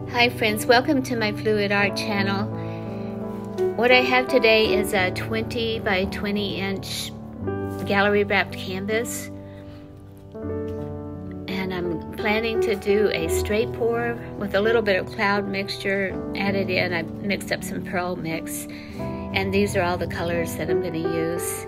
Hi friends, welcome to my Fluid Art channel. What I have today is a 20 by 20 inch gallery wrapped canvas, and I'm planning to do a straight pour with a little bit of cloud mixture added in. I mixed up some pearl mix, and these are all the colors that I'm going to use.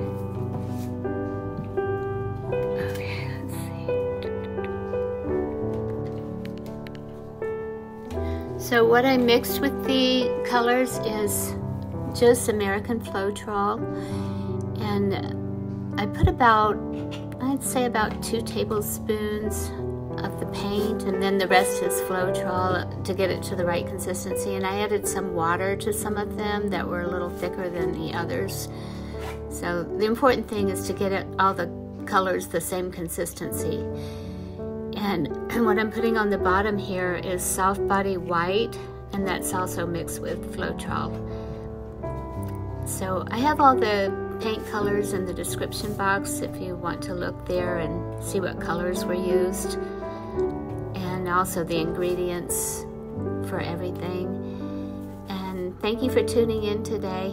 So what I mixed with the colors is just American floetrol, and I put I'd say about 2 tablespoons of the paint, and then the rest is floetrol to get it to the right consistency. And I added some water to some of them that were a little thicker than the others. So the important thing is to get all the colors the same consistency. And what I'm putting on the bottom here is soft body white, and that's also mixed with floetrol. So I have all the paint colors in the description box if you want to look there and see what colors were used, and also the ingredients for everything. And thank you for tuning in today.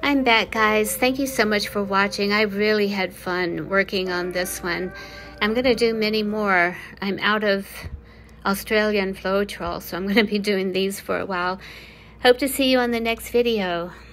I'm back, guys. Thank you so much for watching. I really had fun working on this one. I'm going to do many more. I'm out of Australian floetrol, so I'm going to be doing these for a while. Hope to see you on the next video.